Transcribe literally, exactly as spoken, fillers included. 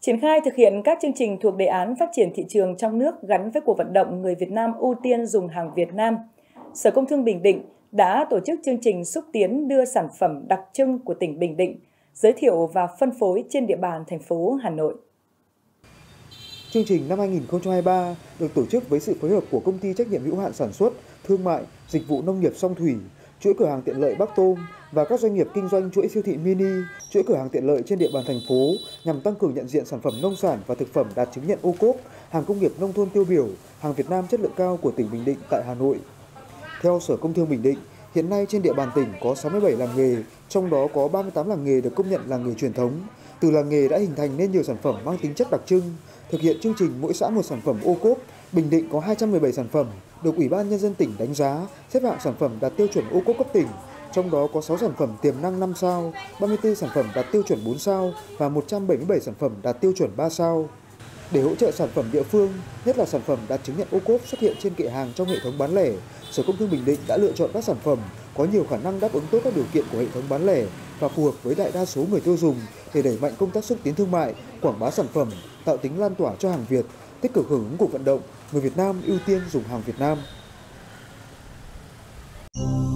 Triển khai thực hiện các chương trình thuộc đề án phát triển thị trường trong nước gắn với cuộc vận động người Việt Nam ưu tiên dùng hàng Việt Nam, Sở Công Thương Bình Định đã tổ chức chương trình xúc tiến đưa sản phẩm đặc trưng của tỉnh Bình Định, giới thiệu và phân phối trên địa bàn thành phố Hà Nội. Chương trình năm hai nghìn không trăm hai mươi ba được tổ chức với sự phối hợp của Công ty trách nhiệm hữu hạn sản xuất, thương mại, dịch vụ nông nghiệp Song Thủy, chuỗi cửa hàng tiện lợi Bắc Tôm và các doanh nghiệp kinh doanh chuỗi siêu thị mini, chuỗi cửa hàng tiện lợi trên địa bàn thành phố nhằm tăng cường nhận diện sản phẩm nông sản và thực phẩm đạt chứng nhận ô cốp, hàng công nghiệp nông thôn tiêu biểu, hàng Việt Nam chất lượng cao của tỉnh Bình Định tại Hà Nội. Theo Sở Công Thương Bình Định, hiện nay trên địa bàn tỉnh có sáu mươi bảy làng nghề, trong đó có ba mươi tám làng nghề được công nhận làng nghề truyền thống. Từ làng nghề đã hình thành nên nhiều sản phẩm mang tính chất đặc trưng. Thực hiện chương trình mỗi xã một sản phẩm ô cốp, Bình Định có hai trăm mười bảy sản phẩm được Ủy ban Nhân dân tỉnh đánh giá, xếp hạng sản phẩm đạt tiêu chuẩn ô cốp cấp tỉnh. Trong đó có sáu sản phẩm tiềm năng năm sao, ba mươi tư sản phẩm đạt tiêu chuẩn bốn sao và một trăm bảy mươi bảy sản phẩm đạt tiêu chuẩn ba sao. Để hỗ trợ sản phẩm địa phương, nhất là sản phẩm đạt chứng nhận ô cốp xuất hiện trên kệ hàng trong hệ thống bán lẻ, Sở Công Thương Bình Định đã lựa chọn các sản phẩm có nhiều khả năng đáp ứng tốt các điều kiện của hệ thống bán lẻ và phù hợp với đại đa số người tiêu dùng để đẩy mạnh công tác xúc tiến thương mại, quảng bá sản phẩm, tạo tính lan tỏa cho hàng Việt, tích cực hưởng ứng cuộc vận động người Việt Nam ưu tiên dùng hàng Việt Nam.